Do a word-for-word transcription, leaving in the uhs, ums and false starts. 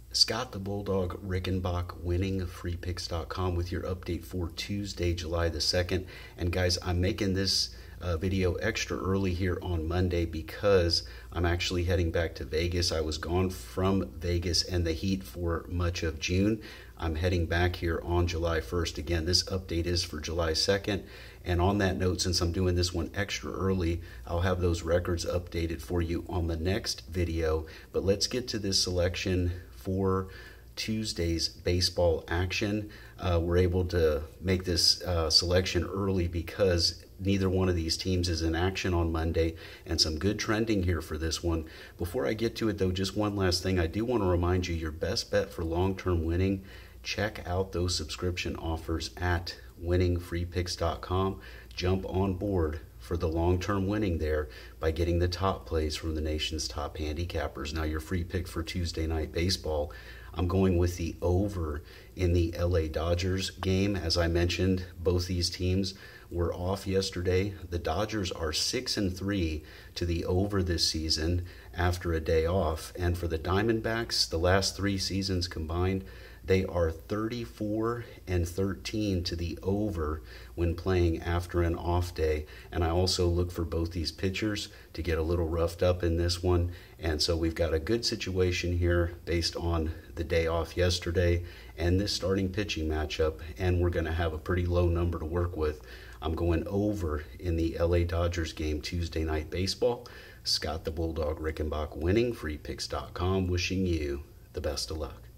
Scott the Bulldog, Rickenbach, winning free picks dot com with your update for Tuesday, July the second. And guys, I'm making this uh, video extra early here on Monday because I'm actually heading back to Vegas. I was gone from Vegas and the heat for much of June. I'm heading back here on July first. Again, this update is for July second. And on that note, since I'm doing this one extra early, I'll have those records updated for you on the next video. But let's get to this selection for Tuesday's baseball action. Uh, we're able to make this uh, selection early because neither one of these teams is in action on Monday, and some good trending here for this one. Before I get to it though, just one last thing. I do want to remind you, your best bet for long-term winning, check out those subscription offers at winning free picks dot com. Jump on board for the long-term winning there by getting the top plays from the nation's top handicappers. Now, your free pick for Tuesday night baseball, I'm going with the over in the L A Dodgers game. As I mentioned, both these teams were off yesterday. The Dodgers are six and three to the over this season after a day off. And for the Diamondbacks, the last three seasons combined, they are thirty-four and thirteen to the over when playing after an off day. And I also look for both these pitchers to get a little roughed up in this one. And so we've got a good situation here based on the day off yesterday and this starting pitching matchup. And we're going to have a pretty low number to work with. I'm going over in the L A Dodgers game Tuesday night baseball. Scott the Bulldog, Rickenbach, winning free picks dot com, wishing you the best of luck.